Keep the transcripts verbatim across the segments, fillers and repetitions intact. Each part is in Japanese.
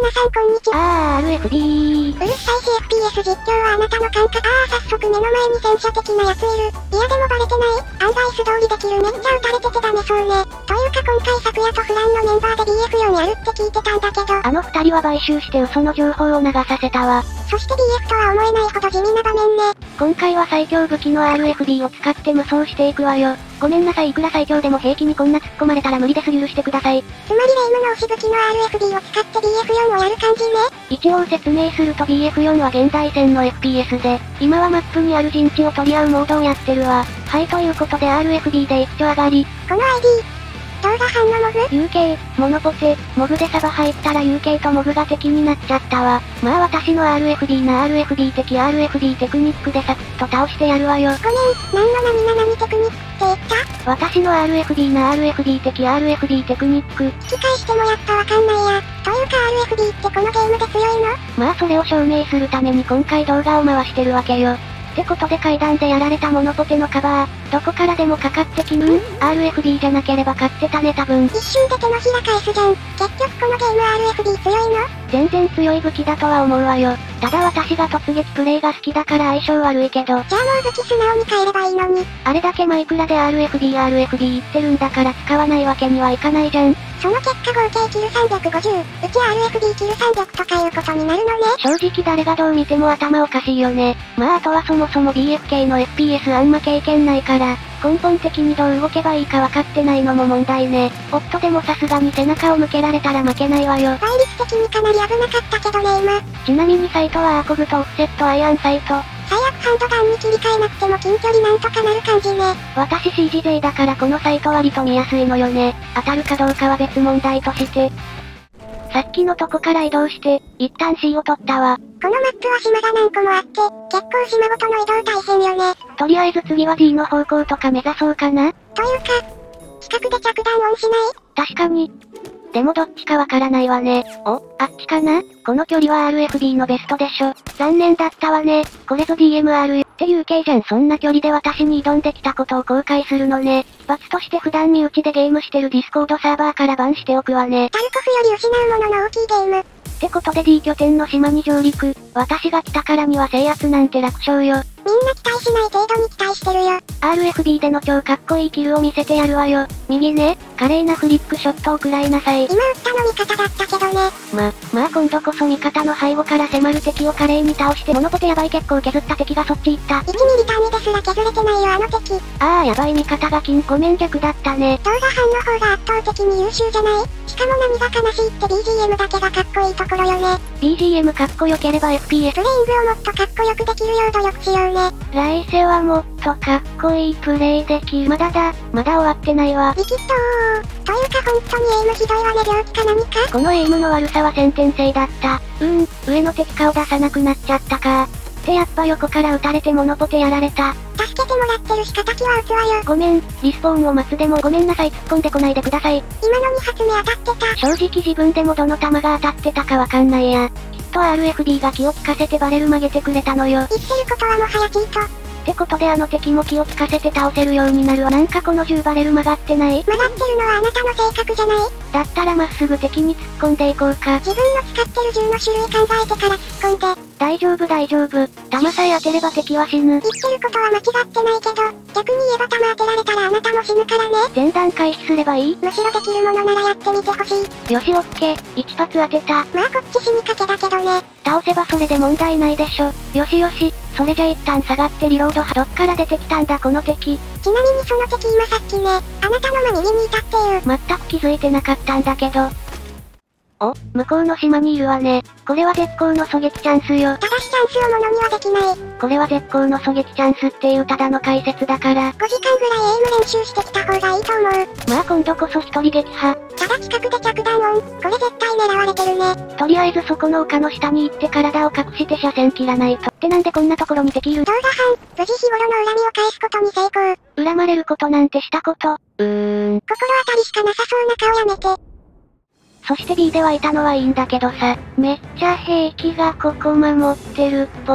皆さんこんにちは。 あー アールエフビー。 うるさいし エフピーエス 実況はあなたの感覚。あー早速目の前に戦車的なやついる。いやでもバレてない。案外素通りできる。めっちゃ撃たれててダメそうね。というか今回昨夜とフランのメンバーで ビーエフフォー やるって聞いてたんだけど。 あの二人は買収して嘘の情報を流させたわ。 そして ビーエフ とは思えないほど地味な場面ね。 今回は最強武器の アールエフビー を使って無双していくわよ。ごめんなさいいくら最強でも兵器にこんな突っ込まれたら無理です許してください。 つまりレイムの押し武器の アールエフビー を使って ビーエフフォー をやる感じね。 一応説明すると ビーエフフォー は現代戦の エフピーエス で、今はマップにある陣地を取り合うモードをやってるわ。はいということで アールエフビー で一丁上がり。 この アイディー。動画班のモグユーケー、モノポテ、モグでサバ入ったら ユーケー とモグが敵になっちゃったわ。まあ私の アールエフビー な アールエフビー 的 アールエフビー テクニックでサクッと倒してやるわよ。 ごめん、何の何々テクニックって言った？ 私の アールエフビー な アールエフビー 的 アールエフビー テクニック。 聞き返してもやっとわかんないや。というか アールエフビー ってこのゲームで強いの？ まあそれを証明するために今回動画を回してるわけよ。ってことで階段でやられたモノポテのカバー、どこからでもかかってきぬん ?アールエフビー じゃなければ勝ってたね多分。 一瞬で手のひら返すじゃん。結局このゲーム アールエフビー 強いの？ 全然強い武器だとは思うわよ。ただ私が突撃プレイが好きだから相性悪いけど。じゃあもう武器素直に変えればいいのに。 あれだけマイクラで アールエフビー、アールエフビー 言ってるんだから使わないわけにはいかないじゃん。 その結果合計キルさんびゃくごじゅう、うち アールエフビー キルさんびゃくとかいうことになるのね。 正直誰がどう見ても頭おかしいよね。まああとはそもそも ビーエフ 系の エフピーエス あんま経験ないから、根本的にどう動けばいいか分かってないのも問題ね。おっとでもさすがに背中を向けられたら負けないわよ。 倍率的にかなり危なかったけどね今。 ちなみにサイトはアーコグとオフセットアイアンサイト。 最悪ハンドガンに切り替えなくても近距離なんとかなる感じね。 私 シージ勢だからこのサイト割と見やすいのよね。当たるかどうかは別問題として。さっきのとこから移動して、一旦 C を取ったわ。 このマップは島が何個もあって、結構島ごとの移動大変よね。 とりあえず次は D の方向とか目指そうかな。 というか、近くで着弾音しない？ 確かに。でもどっちかわからないわね。お、あっちかな？この距離は アールエフビー のベストでしょ。残念だったわね。これぞ ディーエムアール っていう系じゃん。そんな距離で私に挑んできたことを後悔するのね。罰として普段身内でゲームしてるディスコードサーバーからバンしておくわね。 タルコフより失うものの大きいゲーム。 ってことで D 拠点の島に上陸。私が来たからには制圧なんて楽勝よ。 みんな期待しない程度に期待してるよ。 アールエフビー での超かっこいいキルを見せてやるわよ。右ね、華麗なフリックショットを食らいなさい。 今撃ったの味方だったけどね。 ま、まあ今度こそ味方の背後から迫る敵を華麗に倒してモノポテやばい結構削った敵がそっち行った。 いちミリ単位ですら削れてないよあの敵。 ああやばい味方が金ごめん逆だったね。 動画班の方が圧倒的に優秀じゃない？しかも涙悲しいって ビージーエム だけがかっこいいところよね。 ビージーエム かっこよければ エフピーエス。 プレイングをもっとかっこよくできるよう努力しようね。 来世はもっとかっこいいプレイできる。まだだ、まだ終わってないわ。 リキッドー。というか本当にエイムひどいわね病気か何か？ このエイムの悪さは先天性だった。うーん、上の敵顔出さなくなっちゃったか。ってやっぱ横から撃たれてモノポテやられた。 助けてもらってるし敵は撃つわよ。 ごめん、リスポーンを待つでもごめんなさい突っ込んでこないでください。 今のに発目当たってた。 正直自分でもどの弾が当たってたかわかんないや。きっと アールエフビー が気を利かせてバレル曲げてくれたのよ。 言ってることはもはやチート。 ってことであの敵も気を利かせて倒せるようになるわ。なんかこの銃バレル曲がってない？ 曲がってるのはあなたの性格じゃない？ だったらまっすぐ敵に突っ込んでいこうか。 自分の使ってる銃の種類考えてから突っ込んで。 大丈夫大丈夫。弾さえ当てれば敵は死ぬ。 言ってることは間違ってないけど、逆に言えば弾当てられたらあなたも死ぬからね。 前段回避すればいい？ むしろできるものならやってみてほしい。 よしオッケー。一発当てた。 まあこっち死にかけだけどね。 倒せばそれで問題ないでしょ。よしよし。それじゃ一旦下がってリロード。どっから出てきたんだこの敵。 ちなみにその敵今さっきね、あなたの真右にいたっていう。 全く気づいてなかったんだけど。お、向こうの島にいるわね。これは絶好の狙撃チャンスよ。 ただしチャンスをものにはできない。 これは絶好の狙撃チャンスっていうただの解説だから。 ごじかんぐらいエイム練習してきた方がいいと思う。 まあ今度こそ一人撃破。 ただ近くで着弾音、これ絶対狙われてるね。 とりあえずそこの丘の下に行って体を隠して車線切らないと。ってなんでこんなところに敵いる？ 動画班、無事日頃の恨みを返すことに成功。 恨まれることなんてしたこと。うーん。 心当たりしかなさそうな顔やめて。 そして B ではいたのはいいんだけどさ、めっちゃ兵器がここ守ってるっぽい。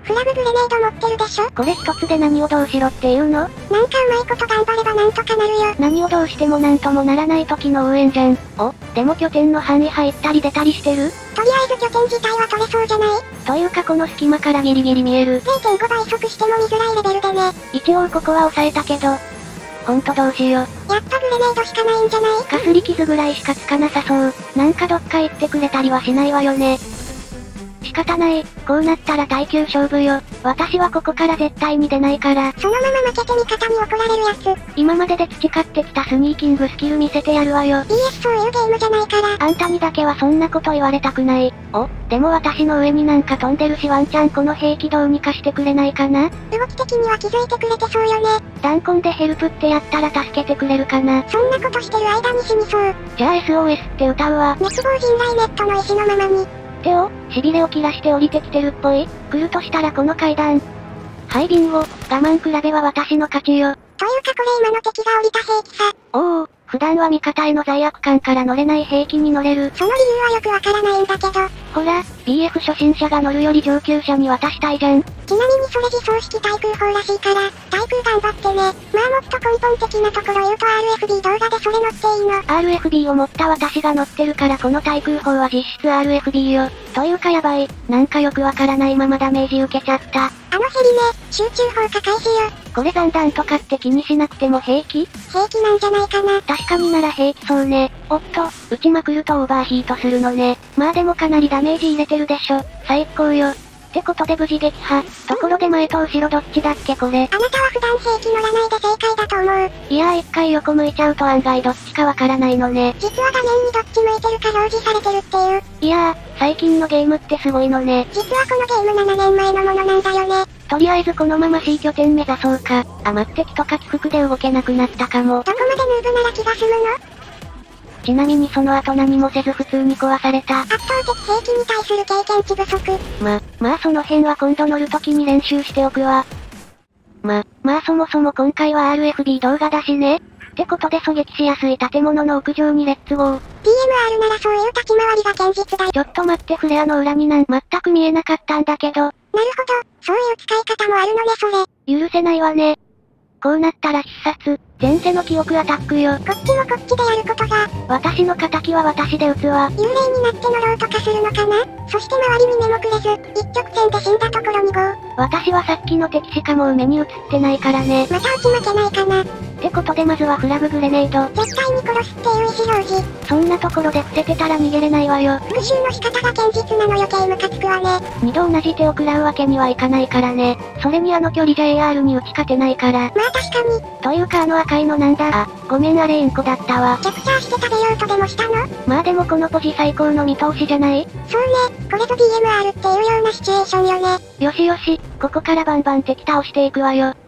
フラググレネード持ってるでしょ。 これ一つで何をどうしろっていうの？ なんかうまいこと頑張ればなんとかなるよ。 何をどうしてもなんともならない時の応援じゃん。お、でも拠点の範囲入ったり出たりしてる？ とりあえず拠点自体は取れそうじゃない？ というかこの隙間からギリギリ見える。 ゼロてんご 倍速しても見づらいレベルでね。 一応ここは抑えたけど。ほんとどうしよう。 やっぱグレネードしかないんじゃない？ かすり傷ぐらいしかつかなさそう。なんかどっか行ってくれたりはしないわよね。仕方ない。こうなったら耐久勝負よ。私はここから絶対に出ないから。 そのまま負けて味方に怒られるやつ。 今までで培ってきたスニーキングスキル見せてやるわよ。 ビーエス そういうゲームじゃないから。 あんたにだけはそんなこと言われたくない。お、でも私の上になんか飛んでるしワンチャンこの兵器どうにかしてくれないかな？ 動き的には気づいてくれてそうよね。 弾痕でヘルプってやったら助けてくれるかな？ そんなことしてる間に死にそう。 じゃあ エスオーエス って歌うわ。 滅亡人雷ネットの石のままに。 手を、痺れを切らして降りてきてるっぽい。来るとしたらこの階段。はいビンゴ、我慢比べは私の勝ちよ。 というかこれ今の敵が降りた兵器さ。 おお、普段は味方への罪悪感から乗れない兵器に乗れる。 その理由はよくわからないんだけど。 ほら、ビーエフ 初心者が乗るより上級者に渡したいじゃん。 ちなみにそれ自走式対空砲らしいから、対空頑張ってね。まあもっと根本的なところ言うと アールエフビー 動画でそれ乗っていいの。 アールエフビー を持った私が乗ってるからこの対空砲は実質 アールエフビー よ。というかやばい、なんかよくわからないままダメージ受けちゃった。 あのヘリね、集中砲火開始よ。 これ残弾とかって気にしなくても平気？ 平気なんじゃないかな。 確かになら平気そうね。おっと、撃ちまくるとオーバーヒートするのね。まあでもかなりダメージ入れてるでしょ。最高よ。ってことで無事撃破。ところで前と後ろどっちだっけこれ。 あなたは普段兵器乗らないで正解だと思う。 いやー一回横向いちゃうと案外どっちかわからないのね。 実は画面にどっち向いてるか表示されてるっていう。 いやー、最近のゲームってすごいのね。 実はこのゲームななねんまえのものなんだよね。 とりあえずこのまま C 拠点目指そうか。あ、待って木とか起伏で動けなくなったかも。 どこまでヌーブなら気が済むの？ ちなみにその後何もせず普通に壊された。 圧倒的兵器に対する経験値不足。 ま、まあその辺は今度乗るときに練習しておくわ。ま、まあそもそも今回は アールエフビー 動画だしね。ってことで狙撃しやすい建物の屋上にレッツゴー。 ディーエムアール ならそういう立ち回りが堅実だよ。 ちょっと待ってフレアの裏になん全く見えなかったんだけど。 なるほど、そういう使い方もあるのねそれ。 許せないわね。こうなったら必殺、前世の記憶アタックよ。 こっちもこっちでやることが。 私の仇は私で撃つわ。 幽霊になって乗ろうとかするのかな？そして周りに目もくれず、一直線で死んだところにゴー。 私はさっきの敵しかもう目に映ってないからね。 また打ち負けないかな。 ってことでまずはフラググレネード。 絶対に殺すっていう意思表示。 そんなところで伏せてたら逃げれないわよ。 復讐の仕方が堅実なの余計ムカつくわね。 二度同じ手を食らうわけにはいかないからね。それにあの距離じゃ エーアール に打ち勝てないから。 まあ確かに。 というかあの赤いのなんだ。あ、ごめんあれインコだったわ。 キャプチャーして食べようとでもしたの？ まあでもこのポジ最高の見通しじゃない？ そうね、これぞ ディーエムアール っていうようなシチュエーションよね。 よしよし、ここからバンバン敵倒していくわよ。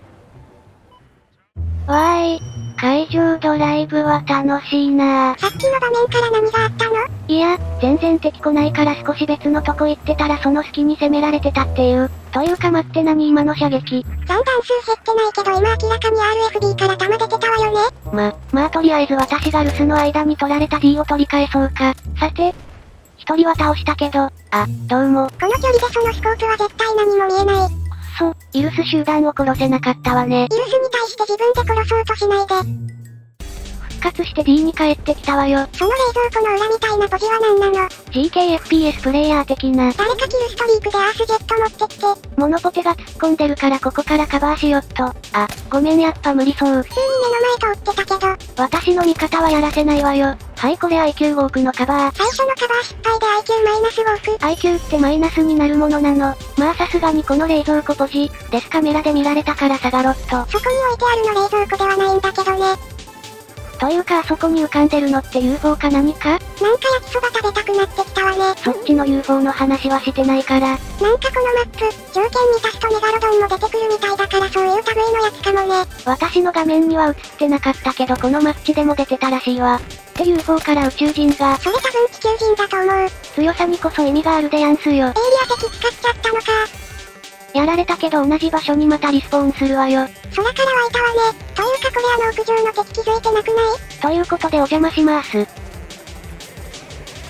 わーい、会場ドライブは楽しいなぁ。 さっきの場面から何があったの？ いや、全然敵来ないから少し別のとこ行ってたらその隙に攻められてたっていう。というか待って何今の射撃。 残弾数減ってないけど今明らかに アールエフビー から弾出てたわよね。 ま、まあとりあえず私が留守の間に取られた D を取り返そうか。さて、一人は倒したけど、あ、どうも。 この距離でそのスコープは絶対何も見えない。 くそ、イルス集団を殺せなかったわね。 イルスに対して自分で殺そうとしないで。 復活して D に帰ってきたわよ。 その冷蔵庫の裏みたいなポジは何なの？ ジーケーエフピーエス プレイヤー的な。 誰かキルストリークでアースジェット持ってきて。 モノポテが突っ込んでるからここからカバーしよっと。あ、ごめんやっぱ無理そう。 普通に目の前通ってたけど。 私の味方はやらせないわよ。はいこれ アイキュー ウォークのカバー。 最初のカバー失敗で アイキュー マイナスウォーク。 アイキュー ってマイナスになるものなの。まあさすがにこの冷蔵庫ポジ、デスカメラで見られたから下がろっと。 そこに置いてあるの冷蔵庫ではないんだけどね。 というかあそこに浮かんでるのって ユーフォー か何か？ なんか焼きそば食べたくなってきたわね。 そっちの ユーフォー の話はしてないから。 なんかこのマップ、条件満たすとメガロドンも出てくるみたいだからそういう類のやつかもね。 私の画面には映ってなかったけどこのマッチでも出てたらしいわ。って ユーフォー から宇宙人が。 それ多分地球人だと思う。 強さにこそ意味があるでやんすよ。エイリア敵使っちゃったのか。 やられたけど同じ場所にまたリスポーンするわよ。 空から湧いたわね。というかこれあの屋上の敵気づいてなくない？ ということでお邪魔します。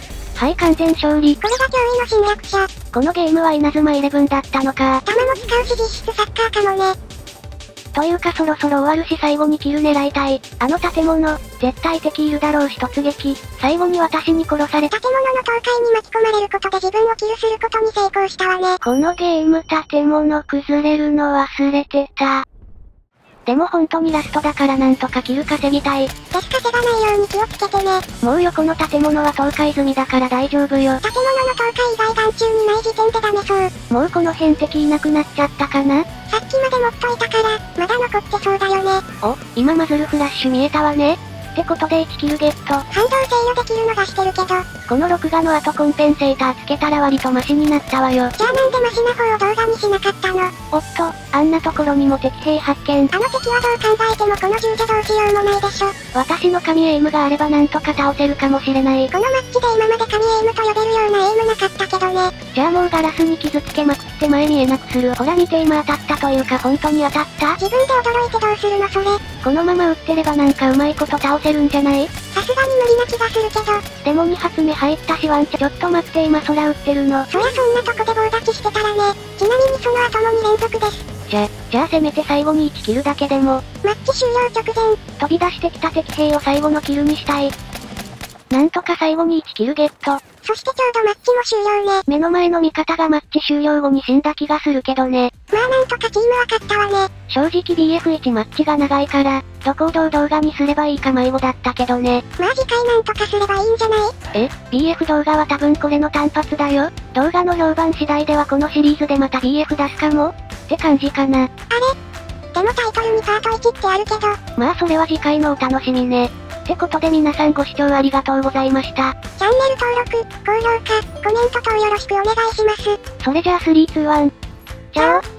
はい、完全勝利。 これが驚異の侵略者。 このゲームは稲妻イレブンだったのか。 弾も使うし実質サッカーかもね。 というかそろそろ終わるし最後にキル狙いたい。あの建物、絶対敵いるだろうし突撃。最後に私に殺され。 建物の倒壊に巻き込まれることで自分をキルすることに成功したわね。 このゲーム建物崩れるの忘れてた。でも本当にラストだからなんとかキル稼ぎたい。 です稼がないように気をつけてね。 もうよこの建物は倒壊済みだから大丈夫よ。 建物の倒壊以外眼中にない時点でダメそう。 もうこの辺敵いなくなっちゃったかな？ さっきまで持っといたから、まだ残ってそうだよね。 お、今マズルフラッシュ見えたわね。ってことでいちキルゲット。 反動制御できるのがしてるけど。 この録画の後コンペンセーターつけたら割とマシになったわよ。 じゃあなんでマシな方を動画にしなかったの？ おっと、あんなところにも敵兵発見。 あの敵はどう考えてもこの銃じゃどうしようもないでしょ。 私の神エイムがあればなんとか倒せるかもしれない。 このマッチで今まで神エイムと呼べるようなエイムなかったけどね。 じゃあもうガラスに傷つけまくって前見えなくする。ほら見て今当たったというか本当に当たった？ 自分で驚いてどうするのそれ。 このまま撃ってればなんかうまいこと倒せるんじゃない？ さすがに無理な気がするけど。 でもに発目入ったしワンチャちょっと待って今空撃ってるの。 そりゃそんなとこで棒立ちしてたらね。ちなみにその後もに連続です。 じゃ、じゃあせめて最後にいちキルだけでも。 マッチ終了直前。 飛び出してきた敵兵を最後のキルにしたい。なんとか最後にいちキルゲット。 そしてちょうどマッチも終了ね。 目の前の味方がマッチ終了後に死んだ気がするけどね。 まあなんとかチームは勝ったわね。 正直 ビーエフワン マッチが長いから、どこをどう動画にすればいいか迷子だったけどね。 まあ次回なんとかすればいいんじゃない？ え、ビーエフ 動画は多分これの単発だよ。動画の評判次第ではこのシリーズでまた ビーエフ 出すかもって感じかな。 あれ？でもタイトルにパートいちってあるけど。 まあそれは次回のお楽しみね。ってことで皆さんご視聴ありがとうございました。 チャンネル登録、高評価、コメント等よろしくお願いします。 それじゃあスリー、ツー、ワン。チャオ。